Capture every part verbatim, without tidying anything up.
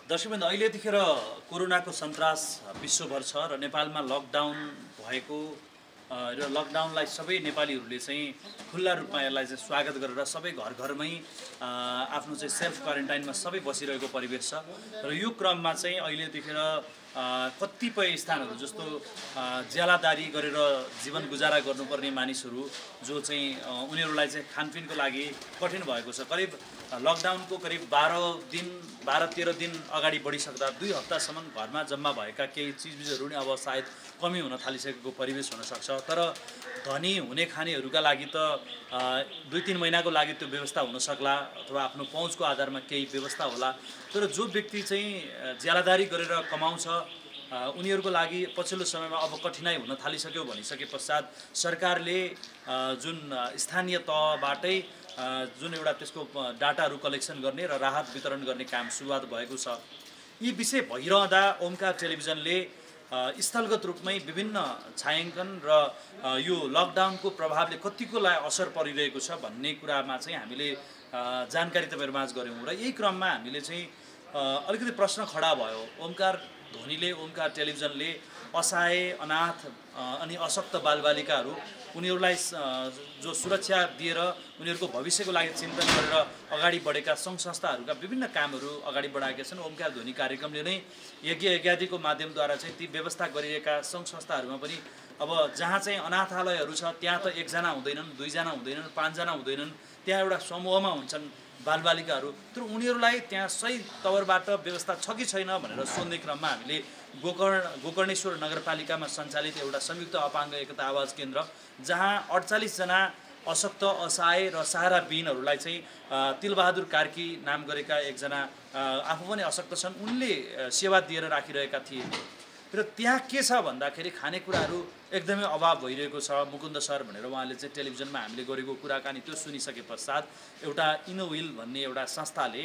दर्शकवृन्द, अहिले यतिखेर कोरोनाको सन्तास विश्वभर छ र नेपालमा लकडाउन भएको र लकडाउनलाई सबै नेपालीहरूले चाहिँ खुल्ला रूपमा यसलाई चाहिँ स्वागत गरेर सबै घर घरमै आफ्नो चाहिँ सेल्फ क्वारेन्टाइनमा सबै बसिरहेको परिवेश छ र यो क्रममा चाहिँ अहिले यतिखेर कतिपय स्थानहरू जस्तो ज्यालादारी गरेर जीवन गुजारा गर्नुपर्ने मानिसहरू जो चाहिँ उनीहरूलाई चाहिँ खानपिनको लागि कठिन भएको छ। करिब लकडाउनको करिब बाह्र दिन बाह्र तेह्र दिन अगाडि बढिसक्दा दुई हप्तासम्म घरमा जम्मा भएका केही चिजबिजहरू नै अब सायद कमी हुन थालिसकेको परिवेश हुनसक्छ। तर धनी हुने खानेहरूका लागि त दुई तिन महिनाको लागि त्यो व्यवस्था हुनसक्ला अथवा आफ्नो पहुँचको आधारमा केही व्यवस्था होला। तर जो व्यक्ति चाहिँ ज्यालादारी गरेर कमाउँछ उनीहरूको लागि पछिल्लो समयमा अब कठिनाइ हुन थालिसक्यो भनिसके पश्चात सरकारले जुन स्थानीय तहबाटै जुन एउटा त्यसको डाटाहरू कलेक्सन गर्ने र राहत वितरण गर्ने काम सुरुवात भएको छ। यी विषय भइरहँदा ओमकार टेलिभिजनले स्थलगत रूपमै विभिन्न छायाङ्कन र यो लकडाउनको प्रभावले कतिकोलाई असर परिरहेको छ भन्ने कुरामा चाहिँ हामीले जानकारी तपाईँहरू माझ गऱ्यौँ र यही क्रममा हामीले चाहिँ अलिकति प्रश्न खडा भयो। ओमकार ध्वनिले ओमकार टेलिभिजनले असहाय अनाथ अनि अशक्त बालबालिकाहरू उनीहरूलाई जो सुरक्षा दिएर उनीहरूको भविष्यको लागि चिन्तन गरेर अगाडि बढेका सङ्घ संस्थाहरूका विभिन्न कामहरू अगाडि बढाएका छन्। ओमकार ध्वनि कार्यक्रमले नै यज्ञ यज्ञादिको माध्यमद्वारा चाहिँ ती व्यवस्था गरिएका सङ्घ संस्थाहरूमा पनि अब जहाँ चाहिँ अनाथालयहरू छ त्यहाँ त एकजना हुँदैनन्, दुईजना हुँदैनन्, पाँचजना हुँदैनन्, त्यहाँ एउटा समूहमा हुन्छन् बालबालिकाहरू। तर उनीहरूलाई त्यहाँ सही तवरबाट व्यवस्था छ कि छैन भनेर सोध्ने क्रममा हामीले गोकर्ण गोकर्णेश्वर नगरपालिकामा सञ्चालित एउटा संयुक्त अपाङ्ग एकता आवाज केन्द्र जहाँ अडचालिसजना अशक्त असहाय र सहाराविहीनहरूलाई चाहिँ तिलबहादुर कार्की नाम गरेका एकजना आफू पनि अशक्त छन् उनले सेवा दिएर राखिरहेका थिए र त्यहाँ के छ भन्दाखेरि खानेकुराहरू एकदमै अभाव भइरहेको छ। मुकुन्द सर भनेर उहाँले चाहिँ टेलिभिजनमा हामीले गरेको कुराकानी त्यो सुनिसके पश्चात एउटा इनोविल भन्ने एउटा संस्थाले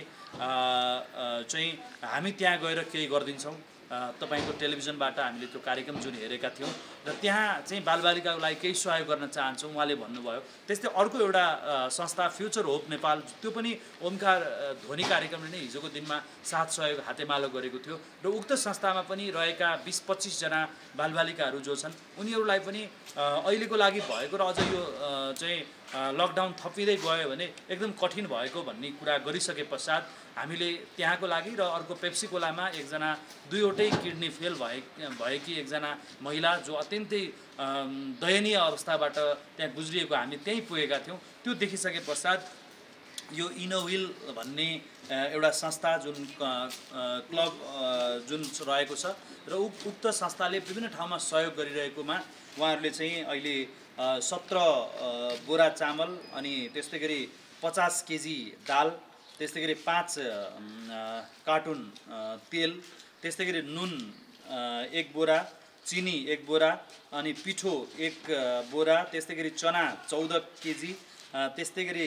चाहिँ हामी त्यहाँ गएर केही गरिदिन्छौँ, तपाईँको टेलिभिजनबाट हामीले त्यो कार्यक्रम जुन हेरेका थियौँ र त्यहाँ चाहिँ बालबालिकाको लागि केही सहयोग गर्न चाहन्छौँ उहाँले भन्नुभयो। त्यस्तै अर्को एउटा संस्था फ्युचर होप नेपाल त्यो पनि ओमकार ध्वनि कार्यक्रमले नै हिजोको दिनमा साथ सहयोग हातेमालो गरेको थियो र उक्त संस्थामा पनि रहेका बिस पच्चिसजना बालबालिकाहरू जो छन् उनीहरूलाई पनि अहिलेको लागि भएको र अझ यो चाहिँ लकडाउन थपिँदै गयो भने एकदम कठिन भएको भन्ने कुरा गरिसके पश्चात हामीले त्यहाँको लागि र अर्को पेप्सी कोलामा एकजना दुईवटै किडनी फेल भए भएकी एकजना महिला जो अत्यन्तै दयनीय अवस्थाबाट त्यहाँ गुज्रिएको हामी त्यहीँ पुगेका थियौँ। त्यो देखिसके पश्चात यो इनोविल भन्ने एउटा संस्था जुन क्लब जुन रहेको छ र उक्त संस्थाले विभिन्न ठाउँमा सहयोग गरिरहेकोमा उहाँहरूले चाहिँ अहिले सत्र बोरा चामल अनि त्यस्तै गरी पचास केजी दाल, त्यस्तै गरी पाँच कार्टुन तेल, त्यस्तै गरी नुन एक बोरा, चिनी एक बोरा अनि पिठो एक बोरा, त्यस्तै गरी चना चौध केजी, त्यस्तै गरी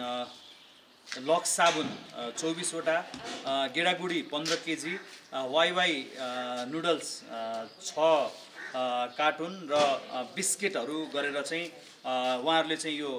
लक्स साबुन चौबिसवटा, गेडागुडी पन्ध्र केजी, वाइवाई नुडल्स छ कार्टुन र बिस्किटहरू गरेर चाहिँ उहाँहरूले चाहिँ यो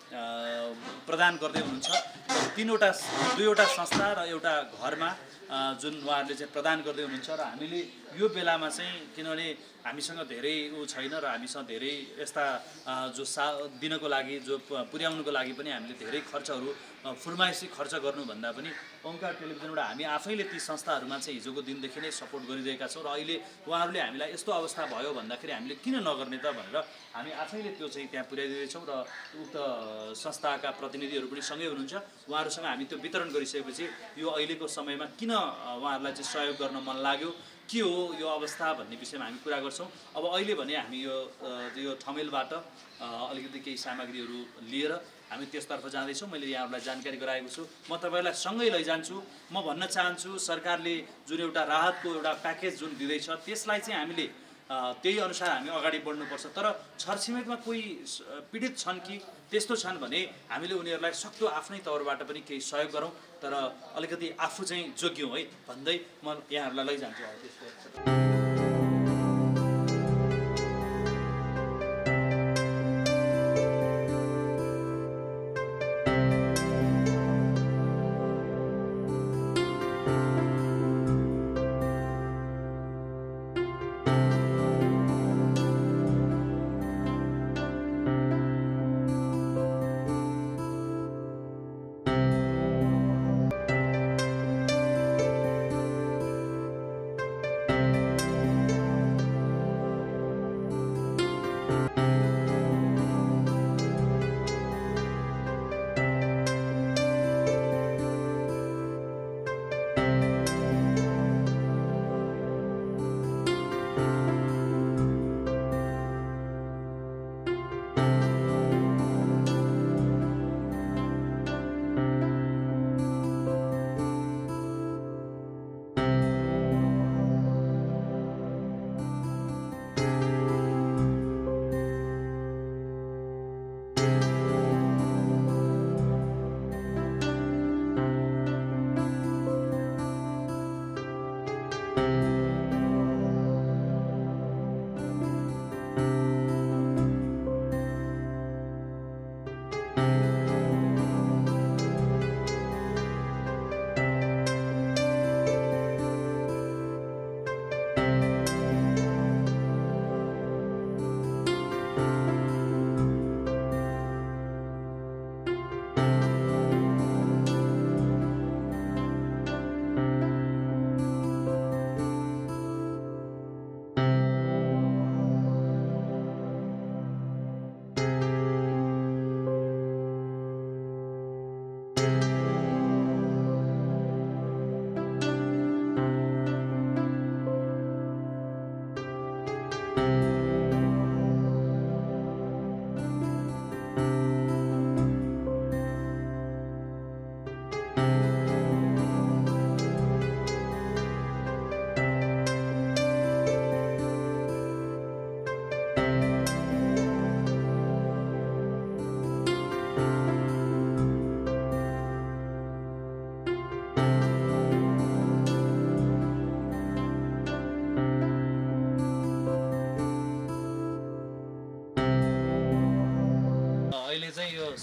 प्रदान गर्दै हुनुहुन्छ। तीनवटा दुईवटा संस्था र एउटा घरमा जुन उहाँहरूले चाहिँ प्रदान गर्दै हुनुहुन्छ र हामीले यो बेलामा चाहिँ किनभने हामीसँग धेरै ऊ छैन र हामीसँग धेरै यस्ता जो सा दिनको लागि जो पुर्याउनुको लागि पनि हामीले धेरै खर्चहरू फुर्माइसी खर्च गर्नुभन्दा पनि ओमकार टेलिभिजनबाट हामी आफैले ती संस्थाहरूमा चाहिँ हिजोको दिनदेखि नै सपोर्ट गरिरहेका छौँ र अहिले उहाँहरूले हामीलाई यस्तो अवस्था भयो भन्दाखेरि हामीले किन नगर्ने त भनेर हामी आफैले त्यो चाहिँ त्यहाँ पुर्याइदिँदैछौँ र उक्त संस्थाका प्रतिनिधिहरू पनि सँगै हुनुहुन्छ। उहाँहरूसँग हामी त्यो वितरण गरिसकेपछि यो अहिलेको समयमा किन उहाँहरूलाई चाहिँ सहयोग गर्न मन लाग्यो, के हो यो अवस्था भन्ने विषयमा हामी कुरा गर्छौँ। अब अहिले भने हामी यो यो ठमेलबाट अलिकति केही सामग्रीहरू लिएर हामी त्यसतर्फ जाँदैछौँ। मैले यहाँहरूलाई जानकारी गराएको छु। म तपाईँहरूलाई सँगै लैजान्छु। म भन्न चाहन्छु सरकारले जुन एउटा राहतको एउटा प्याकेज जुन दिँदैछ त्यसलाई चाहिँ हामीले त्यही अनुसार हामी अगाडि बढ्नुपर्छ। तर छरछिमेकमा कोही पीडित छन् कि त्यस्तो छन् भने हामीले उनीहरूलाई सक्दो आफ्नै तौरबाट पनि केही सहयोग गरौँ, तर अलिकति आफू चाहिँ जोग्यौँ है भन्दै म यहाँहरूलाई लैजान्छु। अब त्यसको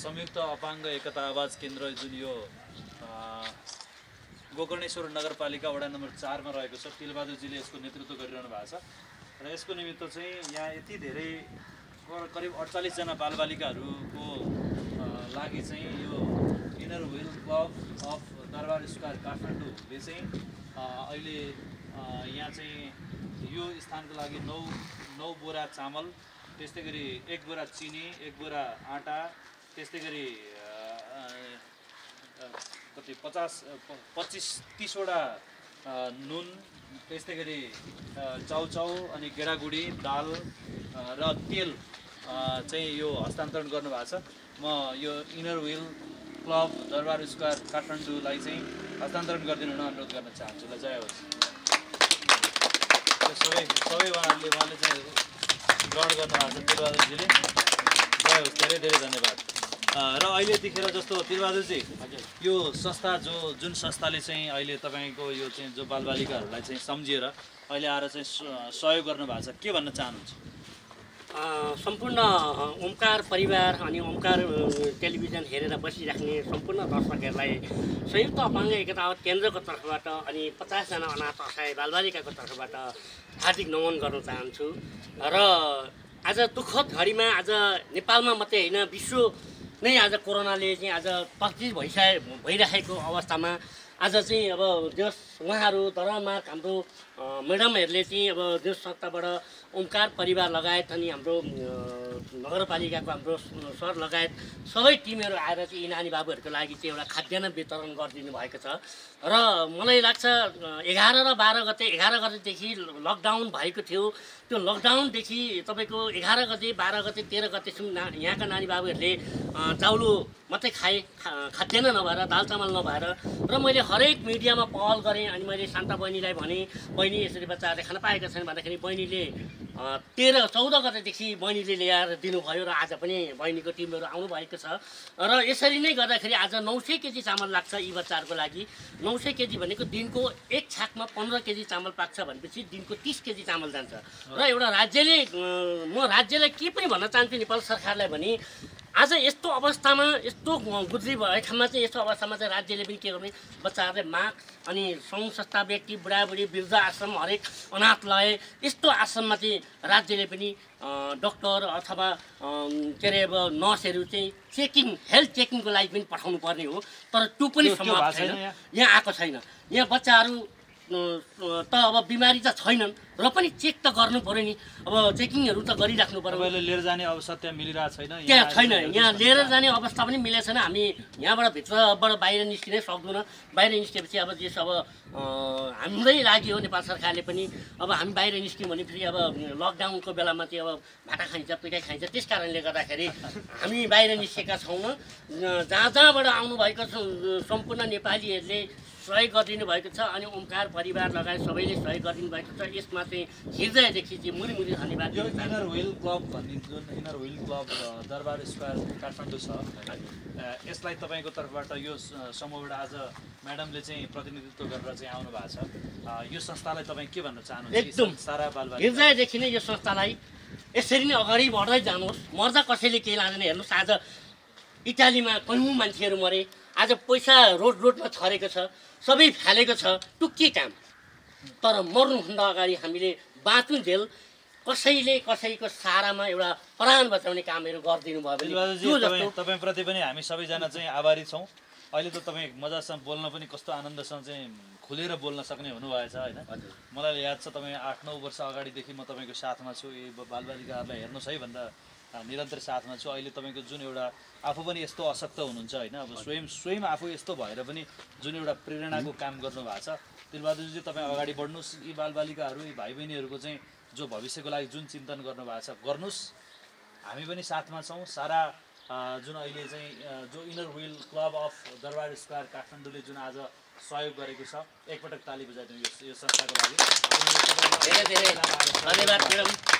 संयुक्त अपाङ्ग एकता आवाज केन्द्र जुन यो गोकर्णेश्वर नगरपालिका वडा नम्बर चारमा रहेको छ, तिलबहादुरजीले यसको नेतृत्व गरिरहनु भएको छ र यसको निमित्त चाहिँ यहाँ यति धेरै करिब अडचालिसजना बालबालिकाहरूको लागि चाहिँ यो inner wheel club of Durbar square काठमाडौँले चाहिँ अहिले यहाँ चाहिँ यो स्थानको लागि नौ नौ बोरा चामल, त्यस्तै गरी एक बोरा चिनी, एक बोरा आँटा, त्यस्तै गरी कति पचास पच्चिस तिसवटा नुन, त्यस्तै गरी चाउचाउ अनि गेडागुडी दाल र तेल चाहिँ यो हस्तान्तरण गर्नुभएको छ। म यो inner wheel club Durbar square काठमाडौँलाई चाहिँ हस्तान्तरण गरिदिनु हुन अनुरोध गर्न चाहन्छु। ल जय होस्। यो सबै सबै उहाँहरूले उहाँले चाहिँ ग्रहण गर्नुभएको छ तिलबहादुरजीले। जय होस्, धेरै धेरै धन्यवाद। र अहिले यतिखेर जस्तो तिलबहादुरजी यो संस्था जो जुन संस्थाले चाहिँ अहिले तपाईँको यो चाहिँ जो बालबालिकाहरूलाई चाहिँ सम्झिएर अहिले आएर चाहिँ सहयोग गर्नुभएको छ, के भन्न चाहनुहुन्छ? सम्पूर्ण ओमकार परिवार अनि ओमकार टेलिभिजन हेरेर बसिराख्ने सम्पूर्ण दर्शकहरूलाई संयुक्त अपाङ्ग एकता आवाज केन्द्रको तर्फबाट अनि पचासजना अनाथ असहाय बालबालिकाको तर्फबाट हार्दिक नमन गर्न चाहन्छु। र आज दुःखद घडीमा आज नेपालमा मात्रै होइन, विश्व नै आज कोरोनाले चाहिँ आज तकलिफ भइसके भइरहेको अवस्थामा आज चाहिँ अब देश उहाँहरू दरबारमा हाम्रो म्याडमहरूले चाहिँ अब देश संस्थाबाट ओमकार परिवार लगायत अनि हाम्रो नगरपालिकाको हाम्रो सर लगायत सबै टिमहरू आएर चाहिँ यी नानी बाबुहरूको लागि चाहिँ एउटा खाद्यान्न वितरण गरिदिनु भएको छ। र मलाई लाग्छ एघार र बाह्र गते एघार गतेदेखि लकडाउन भएको थियो। त्यो लकडाउनदेखि तपाईँको एघार गते बाह्र गते तेह्र गतेसम्म ना यहाँका नानी बाबुहरूले चाउलो मात्रै खाए, खाद्यान्न नभएर दाल चामल नभएर। र मैले हरेक मिडियामा पहल गरेँ अनि मैले शान्ता बहिनीलाई भनेँ, बहिनी यसरी बच्चाहरूले खान पाएका छैन भन्दाखेरि बहिनीले तेह्र चौध गतेदेखि बहिनीले ल्याएर दिनुभयो र आज पनि बहिनीको टिमहरू आउनुभएको छ। र यसरी नै गर्दाखेरि आज नौ सय केजी चामल लाग्छ यी बच्चाहरूको लागि। नौ सय केजी भनेको दिनको एक छाकमा पन्ध्र केजी चामल पाक्छ भनेपछि दिनको तिस केजी चामल जान्छ। र एउटा राज्यले म राज्यलाई के पनि भन्न चाहन्छु नेपाल सरकारलाई भने आज यस्तो अवस्थामा यस्तो गुज्री भएकामा चाहिँ यस्तो अवस्थामा चाहिँ राज्यले पनि के गर्ने, बच्चाहरूलाई माग अनि सङ्घ संस्था व्यक्ति बुढाबुढी वृद्ध आश्रम हरेक अनाथलय यस्तो आश्रममा चाहिँ राज्यले पनि डक्टर अथवा के अरे अब नर्सहरू चाहिँ चेकिङ हेल्थ चेकिङको लागि पनि पठाउनु पर्ने हो। तर त्यो पनि सम्भव छैन, यहाँ आएको छैन। यहाँ बच्चाहरू त अब बिमारी त छैनन् र पनि चेक त गर्नु पर्यो नि, अब चेकिङहरू त गरिराख्नु पर्यो। लिएर जाने अवस्था त्यहाँ मिलिरहेको छैन, त्यहाँ छैन, यहाँ लिएर जाने अवस्था पनि मिलेको छैन। हामी यहाँबाट भित्रबाट बाहिर निस्किनै सक्दैनौँ। बाहिर निस्केपछि अब त्यस अब हाम्रै लागि हो, नेपाल सरकारले पनि अब हामी बाहिर निस्क्यौँ भने फेरि अब लकडाउनको बेलामा चाहिँ अब भाटा खाइन्छ पिटाइ खाइन्छ। त्यस कारणले गर्दाखेरि हामी बाहिर निस्केका छौँ। जहाँ जहाँबाट आउनुभएको सम्पूर्ण नेपालीहरूले सहयोग गरिदिनु भएको छ अनि ओमकार परिवार लगायत सबैले सहयोग गरिदिनु भएको छ। यसमा चाहिँ हृदयदेखि चाहिँ मुरी मुरी धन्यवाद। यो इनर व्हिल क्लब भन्ने जुन inner wheel club Durbar square Kathmandu छ, यसलाई तपाईँको तर्फबाट यो समूहबाट आज म्याडमले चाहिँ प्रतिनिधित्व गरेर चाहिँ आउनु भएको छ। यो संस्थालाई तपाईँ के भन्न चाहनुहुन्छ? एकदम सारा बालबालिका हृदयदेखि नै यो संस्थालाई यसरी नै अगाडि बढ्दै जानुहोस्। मर्दा कसैले केही लाँदैन। हेर्नुहोस् आज इटालीमा कैयौँ मान्छेहरू मरे, आज पैसा रोड रोडमा छरेको छ, सबै फालेको छ, त्यो के काम? तर मर्नुभन्दा अगाडि हामीले बाँचुन्जेल कसैले कसैको सहारामा एउटा प्राण बचाउने कामहरू गरिदिनु भयो भने तपाईँप्रति पनि हामी सबैजना चाहिँ आभारी छौँ। अहिले त तपाईँ मजासँग बोल्न पनि कस्तो आनन्दसँग चाहिँ खुलेर बोल्न सक्ने हुनुभएछ होइन। मलाई याद छ तपाईँ आठ नौ वर्ष अगाडिदेखि म तपाईँको साथमा छु, यो बालबालिकाहरूलाई हेर्नुहोस् है भन्दा निरन्तर साथमा छु। अहिले तपाईँको जुन एउटा आफू पनि यस्तो अशक्त हुनुहुन्छ होइन, अब स्वयं स्वयं आफू यस्तो भएर पनि जुन एउटा प्रेरणाको काम गर्नुभएको छ, तिलबहादुरजी तपाईँ अगाडि बढ्नुहोस्। यी बालबालिकाहरू यी भाइ बहिनीहरूको चाहिँ जो भविष्यको लागि जुन चिन्तन गर्नुभएको छ गर्नुहोस्, हामी पनि साथमा छौँ। सारा जुन अहिले चाहिँ जो inner wheel club of Durbar square काठमाडौँले जुन आज सहयोग गरेको छ, एकपटक ताली बजाइदिनु यो यो संस्थाको लागि। धेरै धेरै धन्यवाद म्याडम।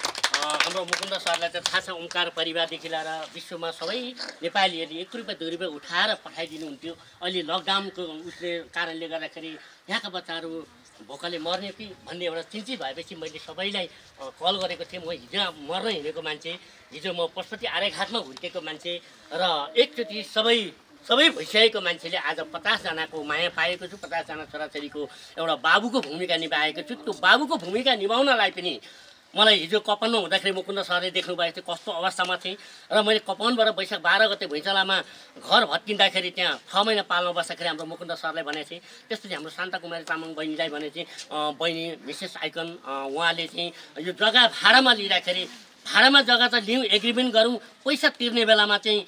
हाम्रो मुकुन्द सरलाई त थाहा छ, ओमकार परिवारदेखि लिएर विश्वमा सबै नेपालीहरूले एक रुपियाँ दुई रुपियाँ उठाएर पठाइदिनुहुन्थ्यो। अहिले लकडाउनको उसले कारणले गर्दाखेरि यहाँका बच्चाहरू भोकले मर्ने कि भन्ने एउटा चिन्तित भएपछि मैले सबैलाई कल गरेको थिएँ। म हिजो मर्न हिँडेको मान्छे, हिजो म पशुपति आर्यघाटमा हुर्केको मान्छे र एकचोटि सबै सबै भइसकेको मान्छेले आज पचासजनाको माया पाएको छु, पचासजना छोराछोरीको एउटा बाबुको भूमिका निभाएको छु। त्यो बाबुको भूमिका निभाउनलाई पनि मलाई हिजो कपनमा हुँदाखेरि मुकुन्द सरले देख्नुभएको थियो कस्तो अवस्थामा थिएँ र मैले कपनबाट वैशाख बाह्र गते भैँचालामा घर भत्किँदाखेरि त्यहाँ छ महिना पालमा बस्दाखेरि हाम्रो मुकुन्द सरलाई भनेको थिएँ। त्यसपछि हाम्रो शान्ता कुमारी तामाङ बहिनीलाई भनेको थिएँ, बहिनी मिसेस आइकन उहाँले चाहिँ यो जग्गा भाडामा लिँदाखेरि भाडामा जग्गा त लिउँ, एग्रिमेन्ट गरौँ, पैसा तिर्ने बेलामा चाहिँ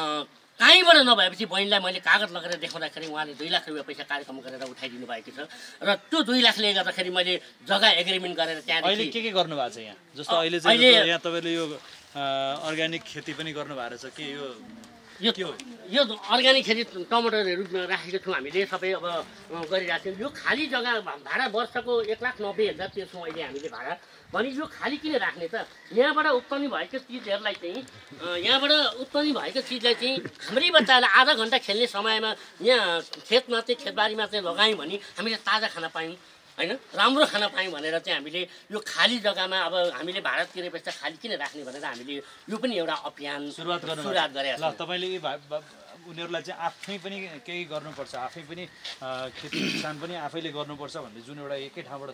कहीँबाट नभएपछि बहिनीलाई मैले कागज लगेर देखाउँदाखेरि उहाँले दुई लाख रुपियाँ पैसा कार्यक्रम गरेर उठाइदिनु भएको छ र त्यो दुई लाखले गर्दाखेरि मैले जग्गा एग्रिमेन्ट गरेर त्यहाँ अहिले के के गर्नु भएको छ यहाँ? जस्तो अहिले चाहिँ यहाँ तपाईँले यो अर्ग्यानिक खेती पनि गर्नु भएको छ कि यो यो यो अर्ग्यानिक खेती टमाटरहरू राखेको छौँ हामीले, सबै अब गरिरहेको छौँ। यो खाली जग्गा भाडा वर्षको एक लाख नब्बे हजार तिर्छौँ अहिले हामीले भाडा। भने यो खाली किन राख्ने त? यहाँबाट उत्पन्न भएको चिजहरूलाई चाहिँ यहाँबाट उत्पन्न भएको चिजलाई चाहिँ हाम्रै बच्चाहरूलाई आधा घन्टा खेल्ने समयमा यहाँ खेतमा चाहिँ खेतबारीमा चाहिँ लगायौँ भने हामीले ताजा खाना पायौँ होइन, राम्रो खाना पायौँ भनेर चाहिँ हामीले यो खाली जग्गामा अब हामीले भाडा तिरेपछि त खाली किन राख्ने भनेर हामीले यो पनि एउटा अभियान सुरुवात गर्नु सुरुवात गरेका छौँ। तपाईँले उनीहरूलाई चाहिँ आफै पनि केही गर्नुपर्छ, आफै पनि खेती किसान पनि आफैले गर्नुपर्छ भन्ने जुन एउटा एकै ठाउँबाट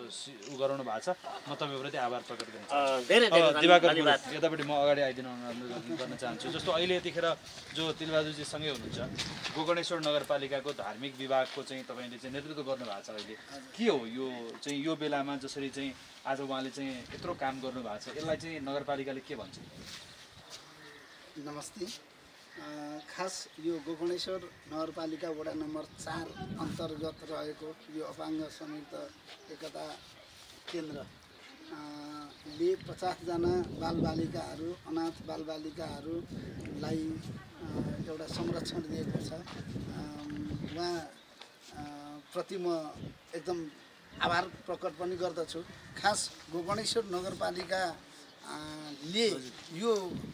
उ गराउनु भएको छ, म तपाईँप्रति आभार प्रकट गर्न चाहन्छु। धेरै धेरै दिवाकर यतापट्टि म अगाडि आइदिन गर्न चाहन्छु। जस्तो अहिले यतिखेर जो तिलबहादुरजी सँगै हुनुहुन्छ, गोकर्णेश्वर नगरपालिकाको धार्मिक विभागको चाहिँ तपाईँले चाहिँ नेतृत्व गर्नुभएको छ। अहिले के हो यो चाहिँ यो बेलामा जसरी चाहिँ आज उहाँले चाहिँ यत्रो काम गर्नुभएको छ, यसलाई चाहिँ नगरपालिकाले के भन्छ? नमस्ते। खास यो गोकर्णेश्वर नगरपालिका वडा नम्बर चार अन्तर्गत रहेको यो अपाङ्ग संयुक्त एकता केन्द्र ले पचासजना बालबालिकाहरू अनाथ बालबालिकाहरूलाई एउटा संरक्षण दिएको छ। उहाँ प्रति म एकदम आभार प्रकट पनि गर्दछु। खास गोकर्णेश्वर नगरपालिका ले यो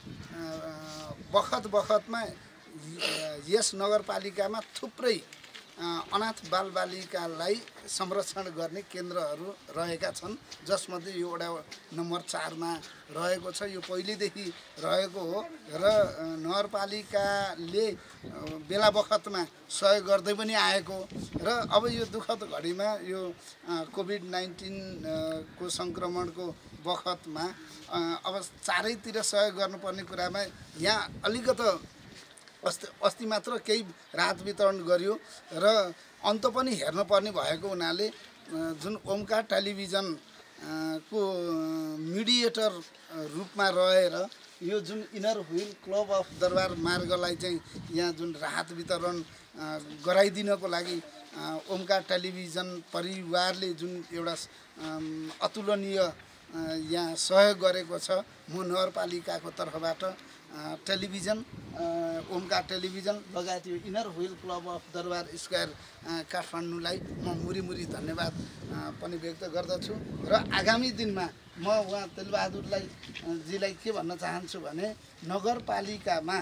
बखत बखतमा यस नगरपालिकामा थुप्रै अनाथ बालबालिकालाई संरक्षण गर्ने केन्द्रहरू रहेका छन्, जसमध्ये यो वडा नम्बर चारमा रहेको छ। यो पहिलेदेखि रहेको हो र नगरपालिकाले बेला बखतमा सहयोग गर्दै पनि आएको र अब यो दुःखद घडीमा यो कोभिड नाइन्टिन को सङ्क्रमणको बखतमा अब चारैतिर सहयोग गर्नुपर्ने कुरामा यहाँ अलिकति अस्ति अस्ति मात्र केही राहत वितरण गरियो र अन्त पनि हेर्नुपर्ने भएको हुनाले जुन ओमकार टेलिभिजन को मिडिएटर रूपमा रहेर यो जुन इनर व्हिल क्लब अफ दरबार मार्गलाई चाहिँ यहाँ जुन राहत वितरण गराइदिनको लागि ओमकार टेलिभिजन परिवारले जुन एउटा अतुलनीय यहाँ सहयोग गरेको छ, म नगरपालिकाको तर्फबाट टेलिभिजन ओमकार टेलिभिजन लगायत यो inner wheel club of Durbar square काठमाडौँलाई म मुरी मुरी धन्यवाद पनि व्यक्त गर्दछु। र आगामी दिनमा म उहाँ तिलबहादुरलाई जीलाई के भन्न चाहन्छु भने नगरपालिकामा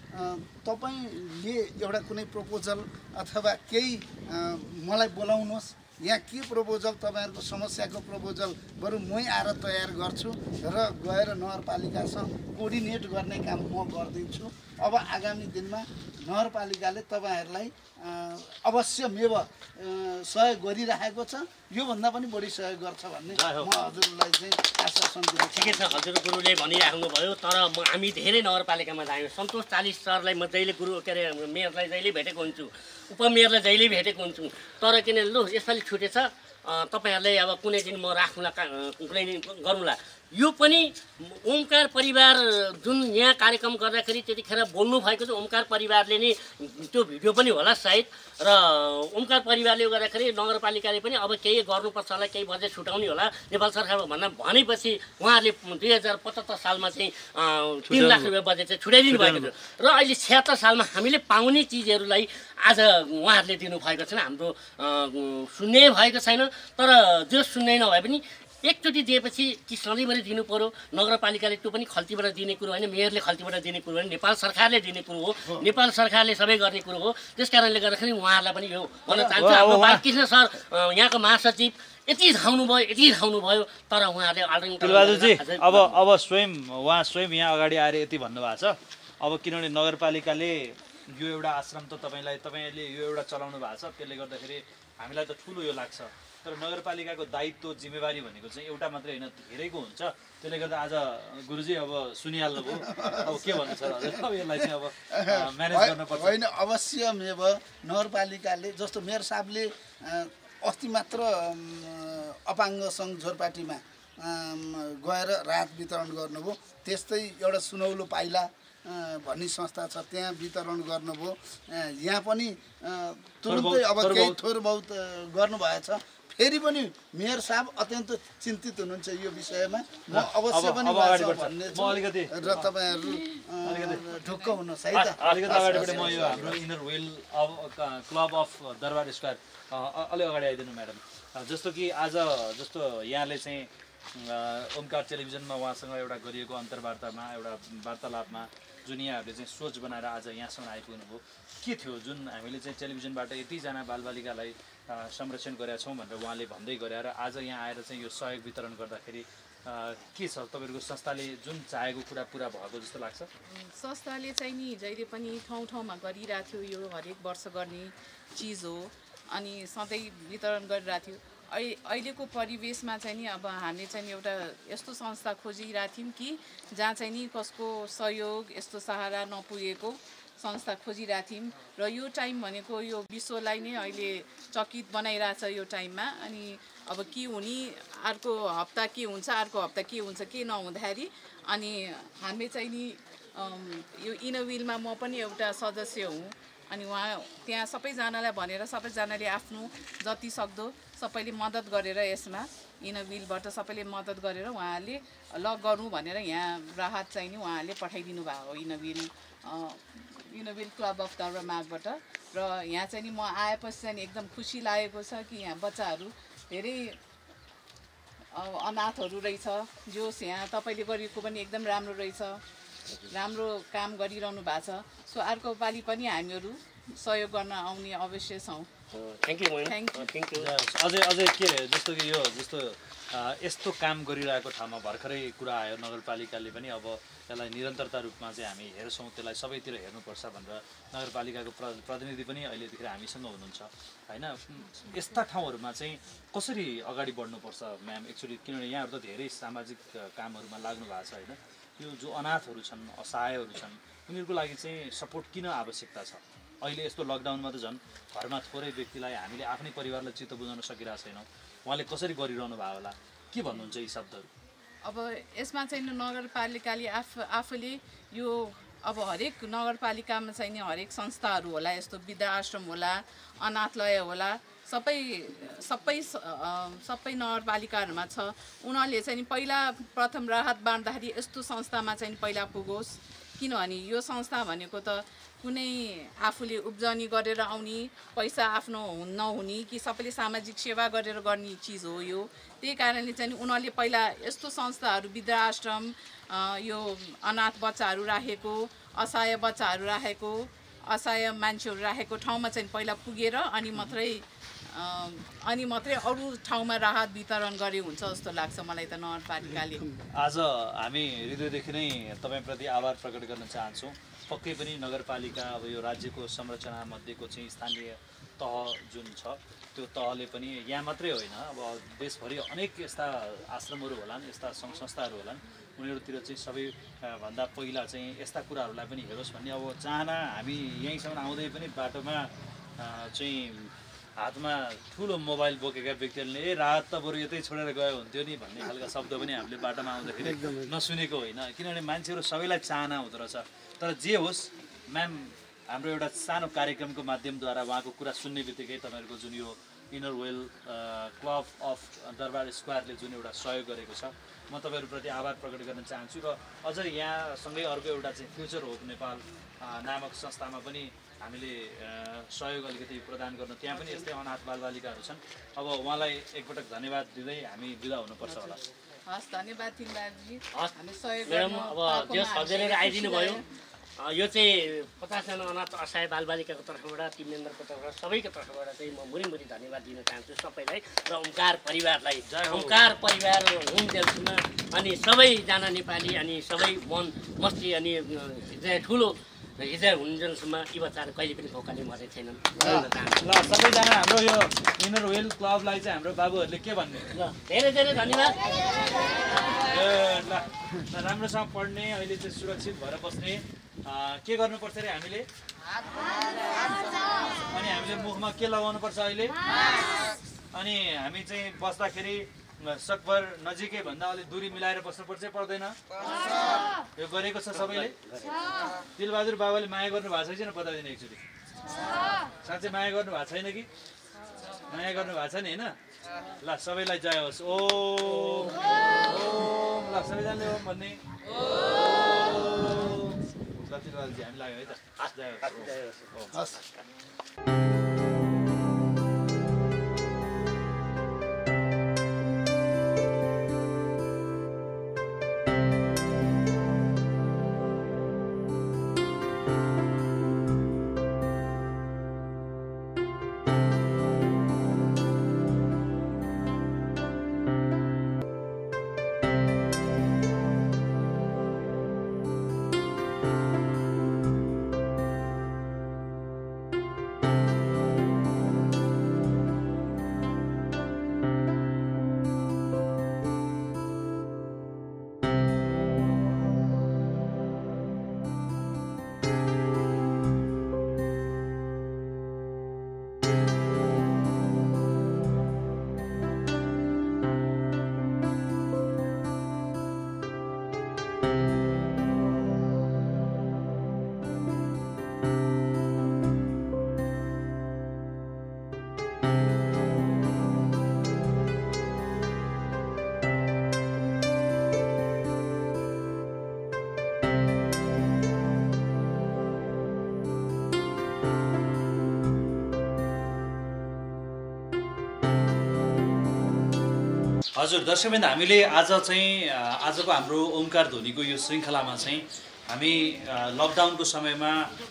तपाईँले एउटा कुनै प्रपोजल अथवा केही मलाई बोलाउनुहोस्, यहाँ के प्रपोजल तपाईँहरूको समस्याको प्रपोजल बरु मै आएर तयार गर्छु र गएर नगरपालिकासँग कोर्डिनेट गर्ने काम म गरिदिन्छु। अब आगामी दिनमा नगरपालिकाले तपाईँहरूलाई अवश्य मेव सहयोग गरिरहेको छ, योभन्दा पनि बढी सहयोग गर्छ भन्ने म हजुरलाई चाहिँ आश्वासन दिन्छु। ठिकै छ, हजुर गुरुले भनिराख्नुभयो, तर म हामी धेरै नगरपालिकामा जायौँ। सन्तोष चालिस सरलाई म जहिले गुरु के अरे मेयरलाई जहिले भेटेको हुन्छु, उपमेयरलाई जहिले भेटेको हुन्छु, तर किन लु यसपालि छुटेछ तपाईँहरूले अब कुनै दिन म राख्नुला कुनै दिन गरौँला। यो पनि ओमकार परिवार जुन यहाँ कार्यक्रम गर्दाखेरि त्यतिखेर बोल्नु भएको थियो, ओमकार परिवारले नै त्यो भिडियो पनि होला सायद, र ओमकार परिवारले गर्दाखेरि नगरपालिकाले पनि अब केही गर्नुपर्छ होला, केही बजेट छुटाउने होला नेपाल सरकार भन्दा भनेपछि उहाँहरूले दुई हजार पचहत्तर सालमा चाहिँ तिन लाख रुपियाँ बजेट चाहिँ छुट्याइदिनु भएको थियो र अहिले छ्यात्तर सालमा हामीले पाउने चिजहरूलाई आज उहाँहरूले दिनुभएको छैन। हाम्रो सुन्ने भएको छैन, तर जो सुन्ने नभए पनि एकचोटि दिएपछि कि सधैँभरि दिनु पर्यो, नगरपालिकाले त्यो पनि खल्तीबाट दिने कुरो होइन, मेयरले खल्तीबाट दिने कुरो होइन, नेपाल सरकारले दिने कुरो हो, नेपाल सरकारले सबै गर्ने कुरो हो। त्यस कारणले गर्दाखेरि उहाँहरूलाई पनि यो भन्न चाहन्छु। हाम्रो बालकृष्ण सर यहाँको महासचिव यति धाउनु भयो यति धाउनु भयो तर उहाँले तुलबहादुरजी अब अब स्वयं उहाँ स्वयं यहाँ अगाडि आएर यति भन्नुभएको छ। अब किनभने नगरपालिकाले यो एउटा आश्रम त तपाईँलाई तपाईँले यो एउटा चलाउनु भएको छ, त्यसले गर्दाखेरि हामीलाई त ठुलो यो लाग्छ। तर नगरपालिकाको दायित्व जिम्मेवारी भनेको चाहिँ एउटा मात्रै होइन, धेरैको हुन्छ। त्यसले गर्दा आज गुरुजी अब सुनिहाल्नुभयो, अब के भन्नु छ हजुर, अब यसलाई चाहिँ अब म्यानेज गर्नुपर्छ। होइन, अवश्य अब नगरपालिकाले जस्तो मेयर साहबले अस्ति मात्र अपाङ्ग सङ्घ झोरपाटीमा गएर राहत वितरण गर्नुभयो। त्यस्तै एउटा सुनौलो पाइला भन्ने संस्था छ, त्यहाँ वितरण गर्नुभयो। यहाँ पनि तुरुन्तै अब केही थोर बहुत गर्नुभएछ। फेरि पनि मेयर साहब अत्यन्त चिन्तित हुनुहुन्छ यो विषयमा। म अवश्य पनि भन्ने छु र तपाईँहरू ढुक्क हुनुहोस् है त। अलिकति अगाडिबाट म यो हाम्रो inner well of club of Durbar square अलि अगाडि आइदिनु म्याडम। जस्तो कि आज जस्तो यहाँले चाहिँ ओमकार टेलिभिजनमा उहाँसँग एउटा गरिएको अन्तर्वार्तामा एउटा वार्तालापमा जुन यहाँहरूले चाहिँ सोच बनाएर आज यहाँसम्म आइपुग्नुभयो, के थियो जुन हामीले चाहिँ टेलिभिजनबाट यतिजना बालबालिकालाई संरक्षण गरेका छौँ भनेर उहाँले भन्दै गरे र आज यहाँ आएर चाहिँ यो सहयोग वितरण गर्दाखेरि के छ तपाईँहरूको संस्थाले जुन चाहेको कुरा पुरा भएको जस्तो लाग्छ? संस्थाले चाहिँ नि जहिले पनि ठाउँ ठाउँमा गरिरहेको थियो, यो हरेक वर्ष गर्ने चिज हो अनि सधैँ वितरण गरिरहेको थियो। अहिले अहिलेको परिवेशमा चाहिँ नि अब हामीले चाहिँ एउटा यस्तो संस्था खोजिरहेको थियौँ कि जहाँ चाहिँ नि कसको सहयोग यस्तो सहारा नपुगेको संस्था खोजिरहेको थियौँ र यो टाइम भनेको यो विश्वलाई नै अहिले चकित बनाइरहेछ यो टाइममा। अनि अब के हुने अर्को हप्ता के हुन्छ अर्को हप्ता के हुन्छ के नहुँदाखेरि अनि हामी चाहिँ नि यो इनोविलमा म पनि एउटा सदस्य हुँ। अनि उहाँ त्यहाँ सबैजनालाई भनेर सबैजनाले आफ्नो जति सक्दो सबैले मद्दत गरेर यसमा इनोविलबाट सबैले मद्दत गरेर उहाँहरूले ल गरौँ भनेर यहाँ राहत चाहिँ नि उहाँहरूले पठाइदिनु भएको हो इनोविल इनोविल क्लब अफ दरबार मागबाट। र यहाँ चाहिँ नि म आएपछि चाहिँ एकदम खुसी लागेको छ कि यहाँ बच्चाहरू धेरै अनाथहरू रहेछ, जोस् यहाँ तपाईँले गरेको पनि एकदम राम्रो रहेछ, राम्रो काम गरिरहनु भएको छ। सो अर्को पालि पनि हामीहरू सहयोग गर्न आउने अवश्य छौँ। Thank you thank you thank you. अझै अझै के जस्तो कि यो जस्तो यस्तो काम गरिरहेको ठाउँमा भर्खरै कुरा आयो, नगरपालिकाले पनि अब यसलाई निरन्तरता रूपमा चाहिँ हामी हेर्छौँ, त्यसलाई सबैतिर हेर्नुपर्छ भनेर नगरपालिकाको प्र प्रतिनिधि पनि अहिलेदेखि हामीसँग हुनुहुन्छ होइन। यस्ता ठाउँहरूमा चाहिँ कसरी अगाडि बढ्नुपर्छ म्याम एक्चुअली, किनभने यहाँहरू त धेरै सामाजिक कामहरूमा लाग्नु भएको छ होइन। यो जो अनाथहरू छन् असहायहरू छन् उनीहरूको लागि चाहिँ सपोर्ट किन आवश्यकता छ? अहिले यस्तो लकडाउनमा त झन् घरमा थोरै व्यक्तिलाई हामीले आफ्नै परिवारलाई चित्त बुझाउन सकिरहेको छैनौँ, उहाँले कसरी गरिरहनु भयो होला, के भन्नुहुन्छ यी शब्दहरू? अब यसमा चाहिँ नगरपालिकाले आफ आफूले यो अब हरेक नगरपालिकामा चाहिँ नि हरेक संस्थाहरू होला, यस्तो वृद्धा आश्रम होला, अनाथलय होला, सबै सबै सबै नगरपालिकाहरूमा छ। उनीहरूले चाहिँ पहिला प्रथम राहत बाँड्दाखेरि यस्तो संस्थामा चाहिँ पहिला पुगोस्, किनभने यो संस्था भनेको त कुनै आफूले उब्जनी गरेर आउने पैसा आफ्नो नहुने कि सबैले सामाजिक सेवा गरेर गर्ने चिज हो यो। त्यही कारणले चाहिँ उनीहरूले पहिला यस्तो संस्थाहरू वृद्धा आश्रम, यो अनाथ बच्चाहरू राखेको, असहाय बच्चाहरू राखेको, असहाय मान्छेहरू राखेको ठाउँमा चाहिँ पहिला पुगेर अनि मात्रै अनि मात्रै अरू ठाउँमा राहत वितरण गरे हुन्छ जस्तो लाग्छ मलाई त नगरपालिकाले। आज हामी हृदयदेखि नै तपाईँप्रति आभार प्रकट गर्न चाहन्छौँ। पक्कै पनि नगरपालिका अब यो राज्यको संरचना मध्येको चाहिँ स्थानीय तह जुन छ त्यो तहले पनि यहाँ मात्रै होइन, अब देशभरि अनेक यस्ता आश्रमहरू होलान्, यस्ता सङ्घ संस्थाहरू होलान्, उनीहरूतिर चाहिँ सबैभन्दा पहिला चाहिँ यस्ता कुराहरूलाई पनि हेरोस् भन्ने अब चाहना हामी यहीँसम्म आउँदै पनि बाटोमा चाहिँ हातमा ठुलो मोबाइल बोकेका व्यक्तिहरूले ए राहत त बरु यतै छोडेर गयो हुन्थ्यो नि भन्ने खालका शब्द पनि हामीले बाटोमा आउँदाखेरि नसुनेको होइन, किनभने मान्छेहरू सबैलाई चाहना हुँदो रहेछ। तर जे होस् म्याम, हाम्रो एउटा सानो कार्यक्रमको माध्यमद्वारा उहाँको कुरा सुन्ने बित्तिकै तपाईँहरूको जुन यो इनर वेल क्लब अफ दरबार स्क्वायरले जुन एउटा सहयोग गरेको छ, म तपाईँहरूप्रति आभार प्रकट गर्न चाहन्छु। र अझ यहाँसँगै अर्को एउटा चाहिँ फ्युचर होप नेपाल नामक संस्थामा पनि हामीले सहयोग अलिकति प्रदान गर्न त्यहाँ पनि यस्तै अनाथ बालबालिकाहरू छन्। अब उहाँलाई एकपटक धन्यवाद दिँदै हामी बिदा हुनुपर्छ होला। हस्, धन्यवाद तिमीलाई। हामी सहयोग म्याडम अब त्यो सजिलै आइदिनु भयो। यो चाहिँ पचासजना अनाथ असहाय बालबालिकाको तर्फबाट, टिम मेम्बरको तर्फबाट, सबैको तर्फबाट चाहिँ म मुरी मुरी धन्यवाद दिन चाहन्छु सबैलाई र ओमकार परिवारलाई। ओमकार परिवार होम जेल्समा अनि सबैजना नेपाली अनि सबै मन मस्ती अनि हृदय ठुलो हृदय हुन्जेलसम्म यी बच्चाहरू कहिले पनि भोकाले मरेको छैनन्। ल सबैजना हाम्रो यो इनर व्हिल क्लबलाई चाहिँ हाम्रो बाबुहरूले के भन्ने? ल धेरै धेरै धन्यवाद। ल राम्रोसँग पढ्ने, अहिले चाहिँ सुरक्षित भएर बस्ने। के गर्नुपर्छ अरे हामीले? अनि हामीले मुखमा के लगाउनु पर्छ अहिले? अनि हामी चाहिँ बस्दाखेरि सकभर नजिकै भन्दा अलिक दूरी मिलाएर बस्नुपर्छ पर्दैन? यो गरेको छ सबैले? दिलबहादुर बाबाले माया गर्नु भएको छैन बताइदिनु एकचोटि। साँच्चै माया गर्नु भएको छैन कि? माया गर्नु भएको छ नि होइन? ल सबैलाई जय होस्। ओम ओम। ल सबैजनाले ओम भन्ने। दिलबहादुरजी हामी लाग्यो है त। जय होस्। हजुर दर्शकवृन्द, हामीले आज चाहिँ आजको हाम्रो ओमकार ध्वनिको यो श्रृङ्खलामा चाहिँ हामी लकडाउनको समयमा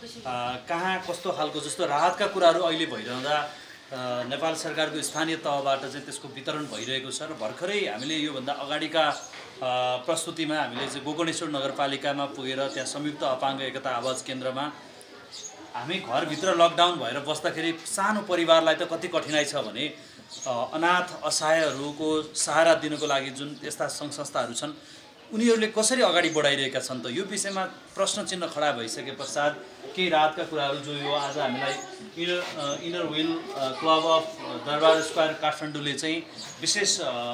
कहाँ कस्तो खालको जस्तो राहतका कुराहरू अहिले भइरहँदा नेपाल सरकारको स्थानीय तहबाट चाहिँ त्यसको वितरण भइरहेको छ र भर्खरै हामीले योभन्दा अगाडिका प्रस्तुतिमा हामीले चाहिँ गोकर्णेश्वर नगरपालिकामा पुगेर त्यहाँ संयुक्त अपाङ्ग एकता आवाज केन्द्रमा हामी घरभित्र लकडाउन भएर बस्दाखेरि सानो परिवारलाई त कति कठिनाइ छ भने अनाथ असहायहरूको सहारा दिनको लागि जुन यस्ता सङ्घ संस्थाहरू छन् उनीहरूले कसरी अगाडि बढाइरहेका छन् त यो विषयमा प्रश्न चिन्ह खडा भइसके पश्चात केही राहतका कुराहरू जो यो आज हामीलाई inner inner wheel club of Durbar square काठमाडौँले चाहिँ विशेष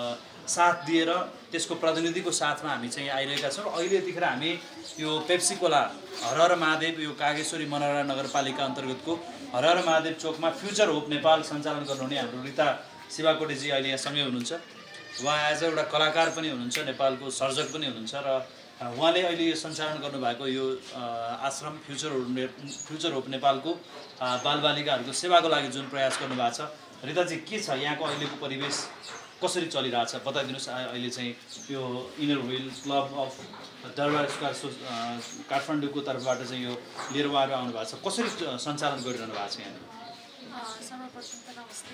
साथ दिएर त्यसको प्रतिनिधिको साथमा हामी चाहिँ आइरहेका छौँ। अहिले यतिखेर हामी यो पेप्सी कोला हरहर महादेव यो कागेश्वरी मनोहरा नगरपालिका अन्तर्गतको हरहर महादेव चोकमा फ्युचर होप नेपाल सञ्चालन गर्नुहुने हाम्रो रीता शिवाकोटीजी अहिले यहाँ सँगै हुनुहुन्छ। उहाँ एज एउटा कलाकार पनि हुनुहुन्छ, नेपालको सर्जक पनि हुनुहुन्छ र उहाँले अहिले यो सञ्चालन गर्नुभएको यो आश्रम फ्युचर फ्युचर होप नेपालको बालबालिकाहरूको सेवाको लागि जुन प्रयास गर्नुभएको छ। रीताजी के छ यहाँको अहिलेको परिवेश कसरी चलिरहेछ बताइदिनुहोस्। अहिले चाहिँ यो inner wheel club of Durbar square काठमाडौँको तर्फबाट चाहिँ यो लिएर उहाँहरू आउनु भएको छ, कसरी सञ्चालन गरिरहनु भएको छ यहाँ? सर्वप्रथम त नमस्ते,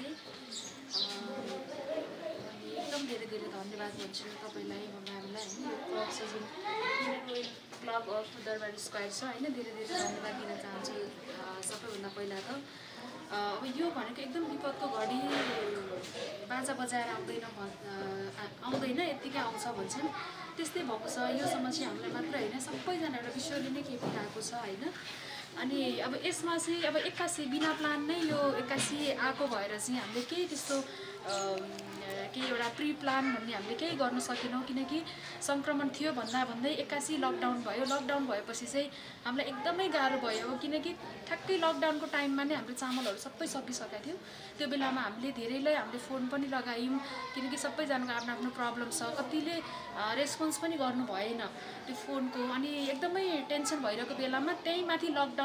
एकदम धेरै धेरै धन्यवाद भन्छु तपाईँलाई म्यामलाई होइन। यो क्लब छ जुन inner wheel club of Durbar square छ होइन, धेरै धेरै धन्यवाद दिन चाहन्छु। सबैभन्दा पहिला त अब यो भनेको एकदम विपदको घडी बाजा बजाएर आउँदैन आउँदैन यत्तिकै आउँछ भन्छन्, त्यस्तै भएको छ। यो समस्या हामीलाई मात्र होइन सबैजना एउटा विश्वले नै खेपिरहेको छ होइन। अनि अब यसमा चाहिँ अब एक्कासी बिना प्लान नै यो एक्कासी आएको भएर चाहिँ हामीले केही त्यस्तो केही एउटा प्रि प्लान भन्ने हामीले केही गर्न सकेनौँ, किनकि सङ्क्रमण थियो भन्दा भन्दै एक्कासी लकडाउन भयो। लकडाउन भएपछि चाहिँ हामीलाई एकदमै गाह्रो भयो, किनकि ठ्याक्कै लकडाउनको टाइममा नै हाम्रो चामलहरू सबै सकिसकेको थियो। त्यो बेलामा हामीले धेरैलाई हामीले फोन पनि लगायौँ, किनकि सबैजनाको आफ्नो आफ्नो प्रब्लम छ, कतिले रेस्पोन्स पनि गर्नु भएन त्यो फोनको। अनि एकदमै टेन्सन भइरहेको बेलामा त्यही माथि लकडाउन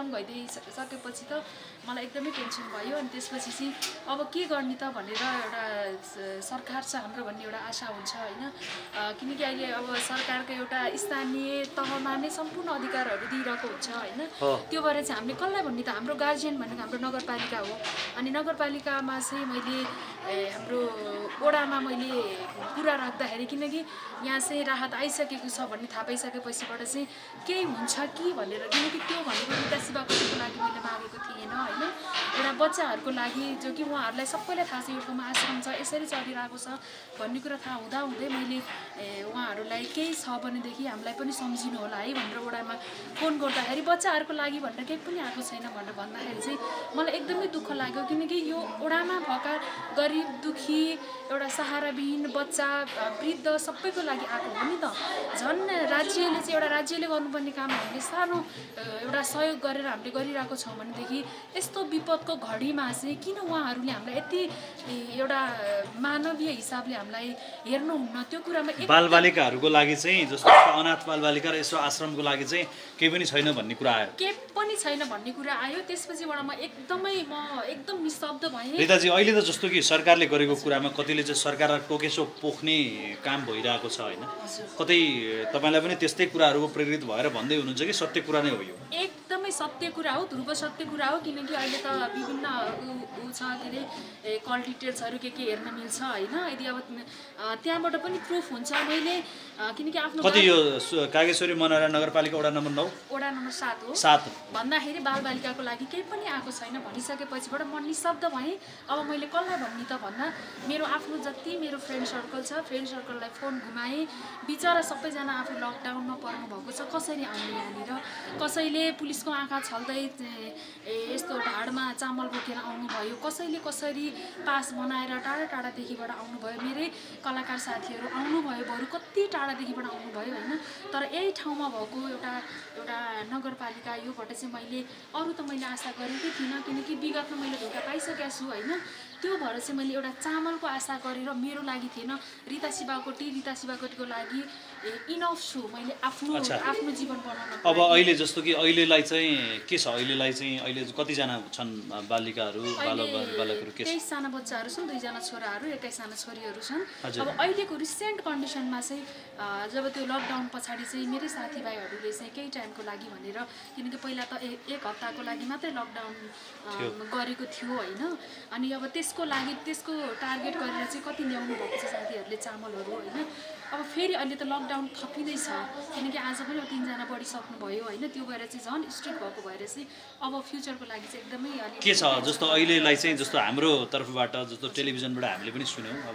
लकडाउन भइदिइसकेपछि त मलाई एकदमै टेन्सन भयो। अनि त्यसपछि चाहिँ अब के गर्ने त भनेर एउटा सरकार छ हाम्रो भन्ने एउटा आशा हुन्छ होइन, किनकि अहिले अब सरकारको एउटा स्थानीय तहमा नै सम्पूर्ण अधिकारहरू दिइरहेको हुन्छ होइन। त्यो भएर चाहिँ हामीले कसलाई भन्ने त हाम्रो गार्जियन भनेको हाम्रो नगरपालिका हो। अनि नगरपालिकामा चाहिँ मैले हाम्रो वडामा मैले कुरा राख्दाखेरि, किनकि यहाँ चाहिँ राहत आइसकेको छ भन्ने थाहा पाइसकेपछिबाट चाहिँ केही हुन्छ कि भनेर, किनकि त्यो भनेको रिता शिवाकोटीको लागि मैले मागेको थिएन होइन, एउटा बच्चाहरूको लागि जो कि उहाँहरूलाई सबैलाई थाहा छ यो ठाउँमा आश्रम छ यसरी चलिरहेको छ भन्ने कुरा थाहा हुँदाहुँदै मैले उहाँहरूलाई केही छ भनेदेखि हामीलाई पनि सम्झिनु होला है भनेर वडामा फोन गर्दाखेरि बच्चाहरूको लागि भनेर केही पनि आएको छैन भनेर भन्दाखेरि चाहिँ मलाई एकदमै दुःख लाग्यो। किनकि यो वडामा भएका गरिब दुखी एउटा सहाराविहीन बच्चा वृद्ध सबैको लागि आएको हो नि त। झन् राज्यले चाहिँ एउटा राज्यले गर्नुपर्ने काम हामीले सानो एउटा सहयोग गरेर हामीले गरिरहेको छौँ भनेदेखि यस्तो विपदको घडीमा चाहिँ किन उहाँहरूले हामीलाई यति एउटा मानवीय हिसाबले हामीलाई हेर्नुहुन्न, त्यो कुरामा बालबालिकाहरूको लागि चाहिँ जस्तो अनाथ बालबालिका र यसो आश्रमको लागि चाहिँ केही पनि छैन भन्ने कुरा आयो केही पनि छैन भन्ने कुरा आयो। त्यसपछिबाट म एकदमै म एकदम निस्तब्ध भएँ। रिताजी अहिले त जस्तो कि सरकारले गरेको कुरामा कतिले चाहिँ सरकार टोकेसो पोख्ने काम भइरहेको छ होइन, कतै तपाईँलाई पनि त्यस्तै कुराहरूको प्रेरित भएर भन्दै हुनुहुन्छ कि सत्य कुरा नै हो यो? एकदमै सत्य कुरा हो, ध्रुव सत्य कुरा हो। किनकि अहिले त विभिन्न ऊ छ के अरे कल डिटेल्सहरू के के हेर्न मिल्छ होइन। यदि अब त्यहाँबाट पनि प्रुफ हुन्छ मैले, किनकि आफ्नो कति यो कागेश्वरी मनोहरा नगरपालिका वडा नम्बर नौ वडा नम्बर सात हो सात भन्दाखेरि बालबालिकाको लागि केही पनि आएको छैन भनिसकेपछिबाट म निशब्द भएँ। अब मैले कसलाई भन्ने त भन्दा मेरो आफ्नो जति मेरो फ्रेन्ड सर्कल छ फ्रेन्ड सर्कललाई फोन घुमाएँ। बिचरा सबैजना आफू लकडाउनमा पर्नु भएको छ, कसरी आउने यहाँनिर, कसैले पुलिसको आँखा छल्दै यस्तो ढाडमा चामल बोकेर आउनुभयो, कसैले कसरी पास बनाएर टाढा टाढादेखिबाट आउनुभयो, मेरै कलाकार साथीहरू आउनुभयो, बरु कति टाढादेखिबाट आउनुभयो होइन। तर यही ठाउँमा भएको एउटा एउटा नगरपालिका योबाट चाहिँ मैले अरू त मैले आशा गरेकै थिइनँ, किनकि विगतमा मैले धोका पाइसकेको छु होइन। त्यो भएर चाहिँ मैले एउटा चामलको आशा गरेर मेरो लागि थिएन, रिता शिवाकोटी रिता शिवाकोटीको लागि इनफ छु मैले आफ्नो आफ्नो जीवन बनाउन। अब अहिले जस्तो कि अहिलेलाई चाहिँ के छ, अहिलेलाई चाहिँ अहिले कतिजना छन् बालिकाहरू बालकहरू के छ? तेइस जना बच्चाहरू छन्, दुईजना छोराहरू एक्काइस जना छोरीहरू छन्। अब अहिलेको रिसेन्ट कन्डिसनमा चाहिँ जब त्यो लकडाउन पछाडि चाहिँ मेरै साथीभाइहरूले चाहिँ केही टाइमको लागि भनेर, किनकि पहिला त एक हप्ताको लागि मात्रै लकडाउन गरेको थियो होइन। अनि अब त्यसको लागि त्यसको टार्गेट गरेर चाहिँ कति ल्याउनु भएको छ साथीहरूले चामलहरू होइन। अब फेरि अहिले त लकडाउन थपिँदैछ, किनकि आज पनि अब तिनजना बढिसक्नुभयो होइन। त्यो भएर चाहिँ झन् स्ट्रिक्ट भएको भएर चाहिँ अब फ्युचरको लागि चाहिँ एकदमै के छ जस्तो अहिलेलाई चाहिँ जस्तो हाम्रो तर्फबाट जस्तो टेलिभिजनबाट हामीले पनि सुन्यौँ, अब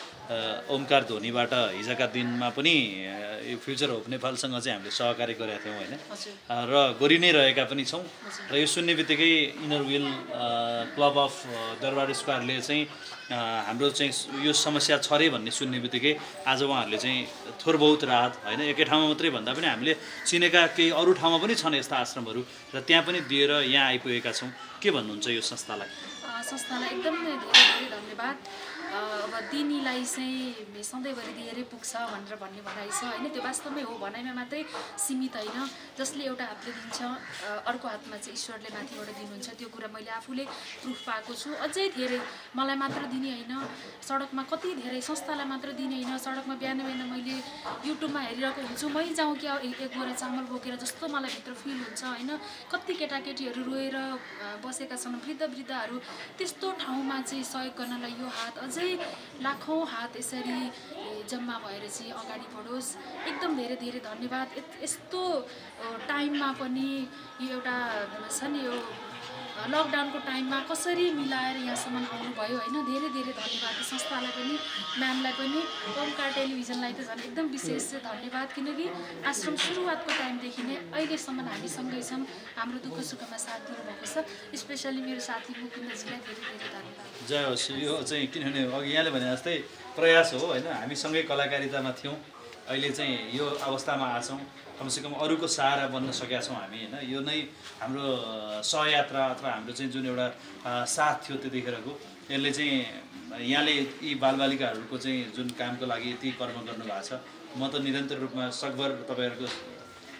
ओमकार धोनीबाट हिजोका दिनमा पनि यो फ्युचर होप नेपालसँग चाहिँ हामीले सहकारी गरेका थियौँ होइन, र गरि नै रहेका पनि छौँ। र यो सुन्ने बित्तिकै इनर विल क्लब अफ दरबार स्क्वायरले चाहिँ हाम्रो चाहिँ यो समस्या छ रे भन्ने सुन्ने बित्तिकै आज उहाँहरूले चाहिँ थोर बहुत राहत होइन, एकै ठाउँमा मात्रै भन्दा पनि हामीले चिनेका केही अरू ठाउँमा पनि छन् यस्ता आश्रमहरू, र त्यहाँ पनि दिएर यहाँ आइपुगेका छौँ। के भन्नुहुन्छ यो संस्थालाई? संस्थालाई एकदम धेरै धेरै धन्यवाद। अब दिनीलाई चाहिँ सधैँभरि दिएरै पुग्छ भनेर भन्ने भनाइ छ होइन, त्यो वास्तवमै हो, भनाइमा मात्रै सीमित होइन। जसले एउटा हातले दिन्छ अर्को हातमा चाहिँ ईश्वरले माथिबाट दिनुहुन्छ, त्यो कुरा मैले आफूले प्रुफ पाएको छु। अझै धेरै मलाई मात्र दिने होइन, सडकमा कति धेरै संस्थालाई मात्र दिने होइन, सडकमा बिहान बिहान मैले युट्युबमा हेरिरहेको हुन्छु, मै जाउँ कि एक बोरा चामल बोकेर जस्तो मलाई भित्र फिल हुन्छ होइन। कति केटाकेटीहरू रोएर बसेका छन्, वृद्ध वृद्धहरू, त्यस्तो ठाउँमा चाहिँ सहयोग गर्नलाई यो हात अझै लाखौँ हात यसरी जम्मा भएर चाहिँ अगाडि बढोस्। एकदम धेरै धेरै धन्यवाद। यस्तो टाइममा पनि यो एउटा छ नि यो लकडाउनको टाइममा कसरी मिलाएर यहाँसम्म आउनुभयो होइन, धेरै धेरै धन्यवाद संस्थालाई पनि, म्यामलाई पनि, ओमकार टेलिभिजनलाई त झन् एकदम विशेष धन्यवाद। किनकि आश्रम सुरुवातको टाइमदेखि नै अहिलेसम्म हामी सँगै छौँ, हाम्रो दुःख सुखमा साथ दिनुभएको छ। स्पेसली मेरो साथी मुकुन्दजीलाई धेरै धेरै धन्यवाद। जय होस्। यो चाहिँ किनभने अघि यहाँले भने जस्तै प्रयास हो होइन, हामी सँगै कलाकारितामा थियौँ, अहिले चाहिँ यो अवस्थामा आछौँ, कमसेकम अरूको सहारा बन्न सकेका छौँ हामी होइन। यो नै हाम्रो सहयात्रा अथवा हाम्रो चाहिँ जुन एउटा साथ थियो त्यतिखेरको, यसले चाहिँ यहाँले यी बालबालिकाहरूको चाहिँ जुन कामको लागि यति कर्म गर्नुभएको छ, म त निरन्तर रूपमा सकभर तपाईँहरूको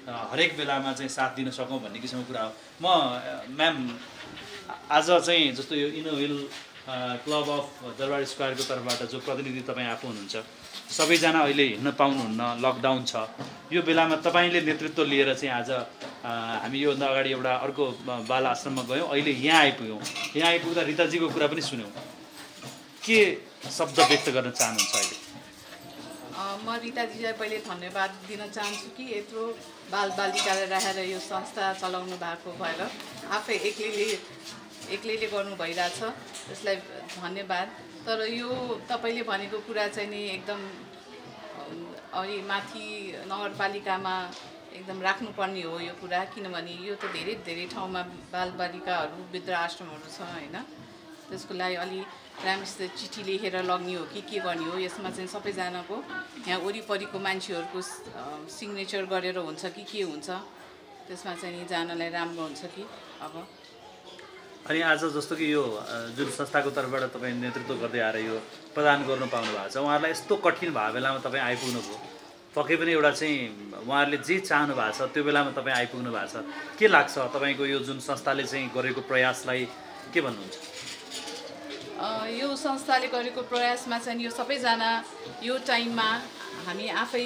हरेक बेलामा चाहिँ साथ दिन सकौँ भन्ने किसिमको कुरा हो। म म्याम आज चाहिँ जस्तो यो इनोवेल क्लब अफ दरबार स्क्वायरको तर्फबाट जो प्रतिनिधि तपाईँ आफू हुनुहुन्छ, सबैजना अहिले हिँड्न पाउनुहुन्न, लकडाउन छ, यो बेलामा तपाईँले नेतृत्व लिएर चाहिँ आज हामी योभन्दा अगाडि एउटा अर्को बाल आश्रममा गयौँ, अहिले यहाँ आइपुग्यौँ। यहाँ आइपुग्दा रिताजीको कुरा पनि सुन्यौँ। के शब्द व्यक्त गर्न चाहनुहुन्छ अहिले? म रिताजीलाई पहिले धन्यवाद दिन चाहन्छु कि यत्रो बालबालिकालाई राखेर यो संस्था चलाउनु भएको भएर आफै एक्लैले एक्लैले गर्नु भइरहेछ, त्यसलाई धन्यवाद। तर यो तपाईँले भनेको कुरा चाहिँ नि एकदम अलि माथि नगरपालिकामा एकदम राख्नुपर्ने हो यो कुरा, किनभने यो त धेरै धेरै ठाउँमा बालबालिकाहरू वृद्ध आश्रमहरू छ होइन। त्यसको लागि अलि राम्रोसित चिठी लेखेर लग्ने हो कि के गर्ने हो, यसमा चाहिँ सबैजनाको यहाँ वरिपरिको मान्छेहरूको सिग्नेचर गरेर हुन्छ कि के हुन्छ, त्यसमा चाहिँ नि जानलाई राम्रो हुन्छ कि। अब अनि आज जस्तो कि यो जुन संस्थाको तर्फबाट तपाईँ नेतृत्व गर्दै आएर यो प्रदान गर्नु पाउनु भएको छ, उहाँहरूलाई यस्तो कठिन भएको बेलामा तपाईँ आइपुग्नु भयो, पक्कै पनि एउटा चाहिँ उहाँहरूले जे चाहनु भएको छ त्यो बेलामा तपाईँ आइपुग्नु भएको छ। के लाग्छ तपाईँको यो जुन संस्थाले चाहिँ गरेको प्रयासलाई के भन्नुहुन्छ? यो संस्थाले गरेको प्रयासमा चाहिँ यो सबैजना यो टाइममा हामी आफै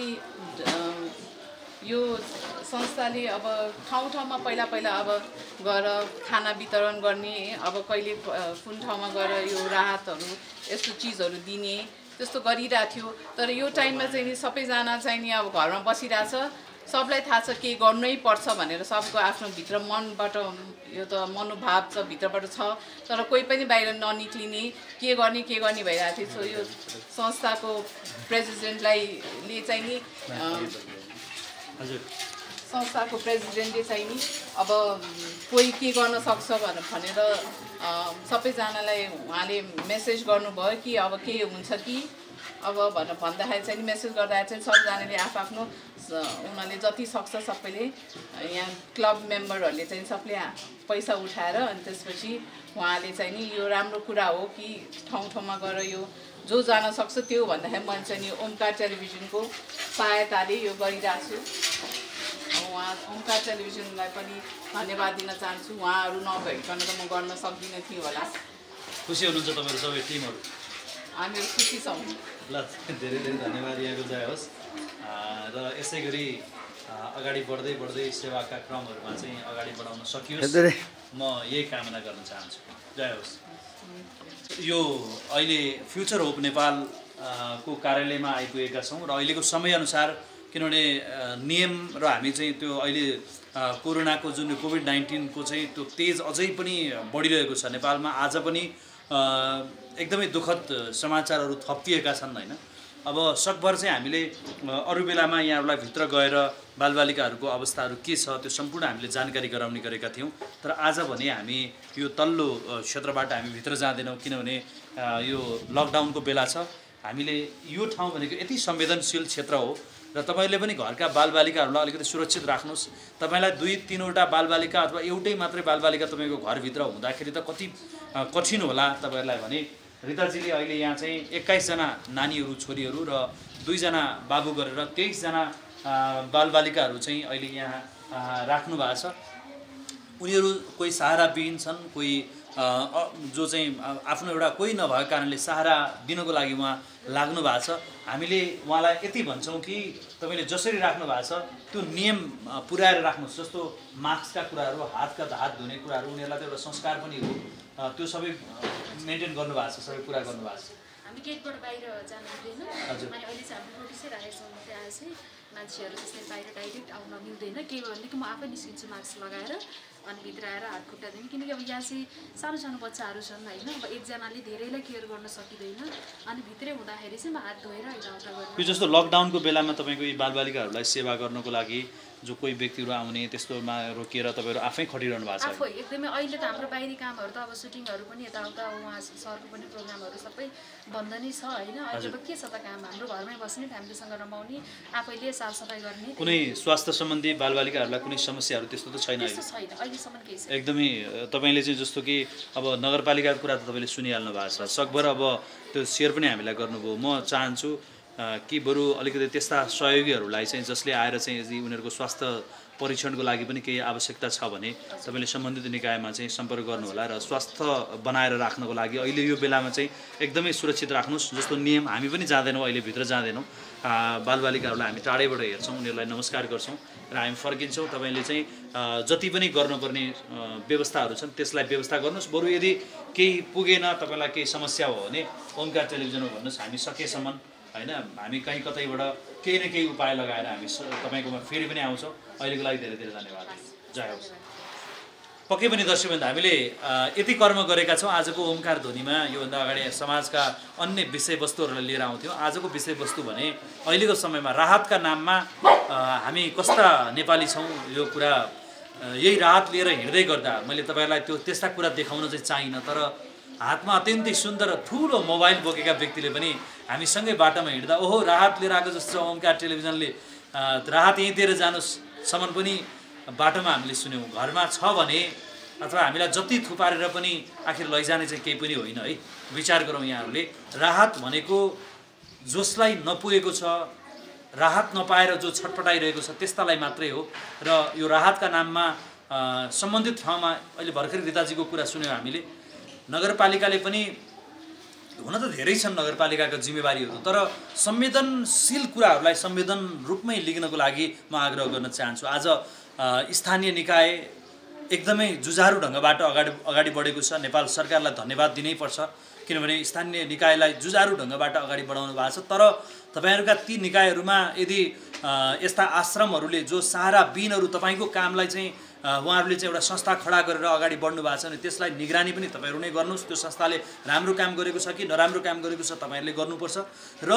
यो संस्थाले अब ठाउँ ठाउँमा पहिला पहिला अब गएर खाना वितरण गर्ने, अब कहिले कुन ठाउँमा गएर यो राहतहरू यस्तो चिजहरू दिने त्यस्तो गरिरहेको थियो। तर यो टाइममा चाहिँ नि सबैजना चाहिँ नि अब घरमा बसिरहेछ, सबलाई थाहा छ के गर्नै पर्छ भनेर, सबको आफ्नो भित्र मनबाट यो त मनोभाव छ भित्रबाट छ, तर कोही पनि बाहिर ननिक्लिने के गर्ने के गर्ने भइरहेको थियो। सो यो संस्थाको प्रेसिडेन्टलाई ले चाहिँ नि हजुर संस्थाको प्रेसिडेन्टले चाहिँ नि अब कोही के गर्न सक्छ भनेर सबैजनालाई उहाँले मेसेज गर्नुभयो कि अब के हुन्छ कि अब भनेर भन्दाखेरि चाहिँ मेसेज गर्दाखेरि चाहिँ सबजनाले आफआफ्नो उनीहरूले जति सक्छ सबैले यहाँ क्लब मेम्बरहरूले चाहिँ सबले पैसा उठाएर अनि त्यसपछि उहाँले चाहिँ नि यो राम्रो कुरा हो कि ठाउँ ठाउँमा गएर यो जो जान सक्छ त्यो भन्दाखेरि मैले चाहिँ नि ओमकार टेलिभिजनको सहायताले यो गरिरहेको छु। उहाँ ओमकार टेलिभिजनलाई पनि धन्यवाद दिन चाहन्छु, उहाँहरू नभइकन त म गर्न सक्दिनँ थियो होला। खुसी हुनुहुन्छ तपाईँहरू सबै टिमहरू? हामीहरू खुसी छौँ। ल धेरै धेरै धन्यवाद, यहाँको जय होस्। र यसै गरी अगाडि बढ्दै बढ्दै सेवाका क्रमहरूमा चाहिँ अगाडि बढाउन सकियोस्, म यही कामना गर्न चाहन्छु। जय होस्। यो अहिले फ्युचर होप नेपाल को कार्यालयमा आइपुगेका छौँ र अहिलेको समयअनुसार, किनभने नियम र हामी चाहिँ त्यो अहिले कोरोनाको जुन कोभिड नाइन्टिनको चाहिँ त्यो तेज अझै पनि बढिरहेको छ नेपालमा। आज पनि एकदमै दुःखद समाचारहरू थपिएका छन् होइन। अब सकभर चाहिँ हामीले अरू बेलामा यहाँहरूलाई भित्र गएर बालबालिकाहरूको अवस्थाहरू के छ त्यो सम्पूर्ण हामीले जानकारी गराउने गरेका थियौँ, तर आज भने हामी यो तल्लो क्षेत्रबाट हामी भित्र जाँदैनौँ, किनभने यो लकडाउनको बेला छ। हामीले यो ठाउँ भनेको यति संवेदनशील क्षेत्र हो र तपाईँले पनि घरका बालबालिकाहरूलाई अलिकति सुरक्षित राख्नुहोस्। तपाईँलाई दुई तिनवटा बालबालिका अथवा एउटै मात्रै बालबालिका तपाईँको घरभित्र हुँदाखेरि त कति कठिन होला तपाईँहरूलाई भने रिताजीले अहिले यहाँ चाहिँ एक्काइसजना नानीहरू छोरीहरू र दुईजना बाबु गरेर तेइसजना बालबालिकाहरू चाहिँ अहिले यहाँ राख्नु भएको छ। उनीहरू कोही सहाराविहीन छन्, कोही जो चाहिँ आफ्नो एउटा कोही नभएको कारणले सहारा दिनको लागि उहाँ लाग्नु भएको छ। हामीले उहाँलाई यति भन्छौँ कि तपाईँले जसरी राख्नु भएको छ त्यो नियम पुर्याएर राख्नुहोस्। जस्तो मास्कका कुराहरू, हातका हात धुने कुराहरू, उनीहरूलाई त एउटा संस्कार पनि हो, त्यो सबै मेन्टेन गर्नुभएको छ, सबै कुरा गर्नुभएको छ। हामी गेटबाट बाहिर जानु हुँदैन, अनि अहिले चाहिँ हामी नोटिसै राखेको छौँ। त्यहाँ चाहिँ मान्छेहरू त्यसरी बाहिर डाइरेक्ट आउन मिल्दैन, के भयो भने कि म आफै निस्किन्छु मास्क लगाएर अनि भित्र आएर हात खुट्टा दिने, किनकि अब यहाँ चाहिँ सानो सानो बच्चाहरू छन् होइन। अब एकजनाले धेरैलाई केयर गर्न सकिँदैन, अनि भित्रै हुँदाखेरि चाहिँ म हात धोएर यताउता गर्छु। यो जस्तो लकडाउनको बेलामा तपाईँको यी बालबालिकाहरूलाई सेवा गर्नको लागि जो कोही व्यक्तिहरू आउने त्यस्तोमा रोकिएर तपाईँहरू आफै खटिरहनु भएको छ? आफै एकदमै। अहिले त हाम्रो बाहिरी कामहरू त अब सुटिङहरू पनि यताउता उहाँ सरको पनि प्रोग्रामहरू सबै बन्द नै छ होइन। अहिले अब के छ त काम, हाम्रो घरमै बस्ने, फ्यामिलीसँग रमाउने, आफैले साफसफाइ गर्ने। कुनै स्वास्थ्य सम्बन्धी बालबालिकाहरूलाई कुनै समस्याहरू त्यस्तो त छैन? त्यस्तो छैन अहिलेसम्म केही छैन। एकदमै तपाईँले चाहिँ जस्तो कि अब नगरपालिकाको कुरा त तपाईँले सुनिहाल्नु भएको छ, सकभर अब त्यो सेयर पनि हामीलाई गर्नुभयो। म चाहन्छु कि बरु अलिकति त्यस्ता सहयोगीहरूलाई चाहिँ जसले आएर चाहिँ यदि उनीहरूको स्वास्थ्य परीक्षणको लागि पनि केही आवश्यकता छ भने तपाईँले सम्बन्धित निकायमा चाहिँ सम्पर्क गर्नुहोला र स्वास्थ्य बनाएर राख्नको लागि अहिले यो बेलामा चाहिँ एकदमै सुरक्षित राख्नुहोस्। जस्तो नियम हामी पनि जाँदैनौँ, अहिले भित्र जाँदैनौँ, बालबालिकाहरूलाई हामी टाढैबाट हेर्छौँ, उनीहरूलाई नमस्कार गर्छौँ र हामी फर्किन्छौँ। तपाईँले चाहिँ जति पनि गर्नुपर्ने व्यवस्थाहरू छन् त्यसलाई व्यवस्था गर्नुहोस्। बरु यदि केही पुगेन, तपाईँलाई केही समस्या हो भने ओमकार टेलिभिजन हो भन्नुहोस्, हामी सकेसम्म होइन हामी कहीँ कतैबाट केही न केही उपाय लगाएर हामी तपाईँकोमा फेरि पनि आउँछौँ। अहिलेको लागि धेरै धेरै धन्यवाद। जय होस्। पक्कै पनि दर्शकवृन्द, हामीले यति कर्म गरेका छौँ। आजको ओमकार ध्वनिमा योभन्दा अगाडि समाजका अन्य विषयवस्तुहरूलाई लिएर आउँथ्यौँ। आजको विषयवस्तु भने अहिलेको समयमा राहतका नाममा हामी कस्ता नेपाली छौँ, यो कुरा यही राहत लिएर हिँड्दै गर्दा मैले तपाईँहरूलाई त्यो त्यस्ता कुरा देखाउन चाहिँ चाहिनँ, तर हातमा अत्यन्तै सुन्दर ठुलो मोबाइल बोकेका व्यक्तिले पनि हामीसँगै बाटोमा हिँड्दा ओहो राहत लिएर आएको जस्तो ओमकार टेलिभिजनले राहत यहीँ दिएर जानुहोस् सम्म पनि बाटोमा हामीले सुन्यौँ। घरमा छ भने अथवा हामीलाई जति थुपारेर पनि आखिर लैजाने चाहिँ केही पनि होइन है। विचार गरौँ यहाँहरूले, राहत भनेको जसलाई नपुगेको छ, राहत नपाएर जो छटपटाइरहेको छ त्यस्तालाई मात्रै हो। र यो राहतका नाममा सम्बन्धित ठाउँमा अहिले भर्खरै रिताजीको कुरा सुन्यौँ हामीले, नगरपालिकाले पनि हुन त धेरै छन् नगरपालिकाको जिम्मेवारीहरू, तर संवेदनशील कुराहरूलाई संवेदन रूपमै लिनको लागि म आग्रह गर्न चाहन्छु। आज स्थानीय निकाय एकदमै जुझारु ढङ्गबाट अगाडि अगाडि बढेको छ। नेपाल सरकारलाई धन्यवाद दिनैपर्छ, किनभने स्थानीय निकायलाई जुझारु ढङ्गबाट अगाडि बढाउनु भएको छ। तर तपाईँहरूका ती निकायहरूमा यदि यस्ता आश्रमहरूले जो सहारा बिनहरू तपाईँको कामलाई चाहिँ उहाँहरूले चाहिँ एउटा संस्था खडा गरेर अगाडि बढ्नु भएको छ भने त्यसलाई निगरानी पनि तपाईँहरू नै गर्नुहोस्। त्यो संस्थाले राम्रो काम गरेको छ कि नराम्रो काम गरेको छ तपाईँहरूले गर्नुपर्छ। र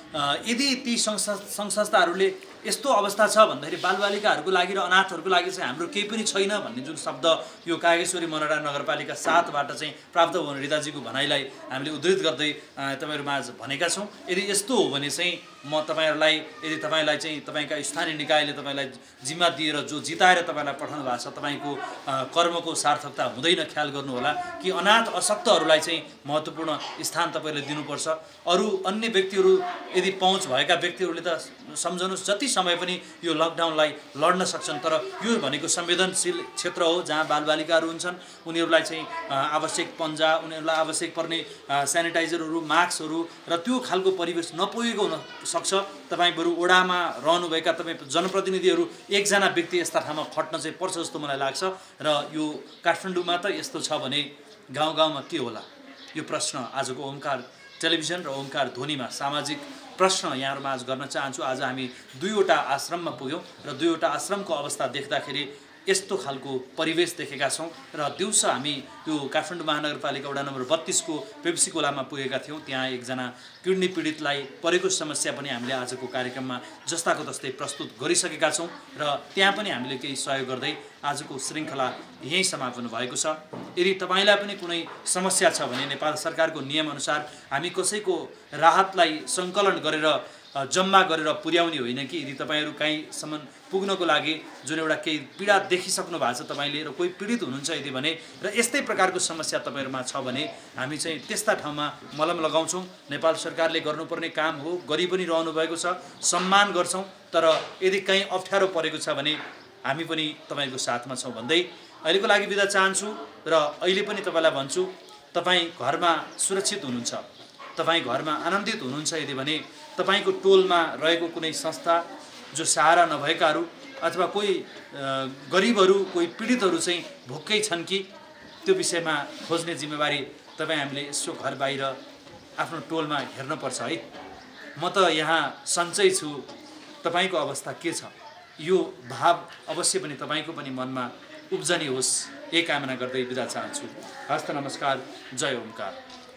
यदि ती संस्था सङ्घ संस्थाहरूले यस्तो अवस्था छ भन्दाखेरि बालबालिकाहरूको लागि र अनाथहरूको लागि चाहिँ हाम्रो केही पनि छैन भन्ने जुन शब्द यो कागेश्वरी मनोरा नगरपालिका सातबाट चाहिँ प्राप्त हुने रिताजीको भनाइलाई हामीले उद्धृत गर्दै तपाईँहरूमाझ भनेका छौँ। यदि यस्तो हो भने चाहिँ म तपाईँहरूलाई यदि तपाईँलाई चाहिँ तपाईँका स्थानीय निकायले तपाईँलाई जिम्मा दिएर जो जिताएर तपाईँलाई पठाउनु भएको छ तपाईँको कर्मको सार्थकता हुँदैन, ख्याल गर्नुहोला कि अनाथ अशक्तहरूलाई चाहिँ महत्त्वपूर्ण स्थान तपाईँहरूले दिनुपर्छ। अरू अन्य व्यक्तिहरू यदि पहुँच भएका व्यक्तिहरूले त सम्झनुहोस् जति समय पनि यो लकडाउनलाई लड्न सक्छन्, तर यो भनेको संवेदनशील क्षेत्र हो जहाँ बालबालिकाहरू हुन्छन्। उनीहरूलाई चाहिँ आवश्यक पन्जा, उनीहरूलाई आवश्यक पर्ने सेनिटाइजरहरू, मास्कहरू र त्यो खालको परिवेश नपुगेको हुन सक्छ। तपाईँ बरु ओडामा रहनुभएका तपाईँ जनप्रतिनिधिहरू एकजना व्यक्ति यस्ता ठाउँमा खट्न चाहिँ पर्छ जस्तो मलाई लाग्छ। र यो काठमाडौँमा त यस्तो छ भने गाउँ गाउँमा के होला, यो प्रश्न आजको ओमकार टेलिभिजन र ओमकार ध्वनिमा सामाजिक प्रश्न यहाँहरूमा आज गर्न चाहन्छु। आज हामी दुईवटा आश्रममा पुग्यौँ र दुईवटा आश्रमको अवस्था देख्दाखेरि यस्तो खालको परिवेश देखेका छौँ। र दिउँसो हामी यो काठमाडौँ महानगरपालिका वडा नम्बर बत्तीसको पेप्सी कोलामा पुगेका थियौँ। त्यहाँ एकजना किडनी पीडितलाई परेको समस्या पनि हामीले आजको कार्यक्रममा जस्ताको तस्तै प्रस्तुत गरिसकेका छौँ र त्यहाँ पनि हामीले केही सहयोग गर्दै आजको श्रृङ्खला यहीँ समापन भएको छ। यदि तपाईँलाई पनि कुनै समस्या छ भने नेपाल सरकारको नियमअनुसार हामी कसैको राहतलाई सङ्कलन गरेर जम्मा गरेर पुर्याउने होइन कि यदि तपाईँहरू कहीँसम्म पुग्नको लागि जुन एउटा केही पीडा देखिसक्नु भएको छ तपाईँले र कोही पीडित हुनुहुन्छ यदि भने र यस्तै प्रकारको समस्या तपाईँहरूमा छ भने हामी चाहिँ त्यस्ता ठाउँमा मलम लगाउँछौँ। नेपाल सरकारले गर्नुपर्ने काम हो, गरि पनि रहनु भएको छ, सम्मान गर्छौँ। तर यदि कहीँ अप्ठ्यारो परेको छ भने हामी पनि तपाईँको साथमा छौँ भन्दै अहिलेको लागि बिदा चाहन्छु। र अहिले पनि तपाईँलाई भन्छु, तपाईँ घरमा सुरक्षित हुनुहुन्छ, तपाईँ घरमा आनन्दित हुनुहुन्छ यदि भने तपाईँको टोलमा रहेको कुनै संस्था जो सहारा नभएकाहरू अथवा कोही गरिबहरू, कोही पीडितहरू चाहिँ भोकै छन् कि त्यो विषयमा खोज्ने जिम्मेवारी तपाईँ हामीले यसो घर बाहिर आफ्नो टोलमा हेर्नुपर्छ है। म त यहाँ सन्चै छु, तपाईँको अवस्था के छ, यो भाव अवश्य पनि तपाईँको पनि मनमा उब्जनी होस्, यही कामना गर्दै बिदा चाहन्छु। हस्त नमस्कार, जय ओमकार।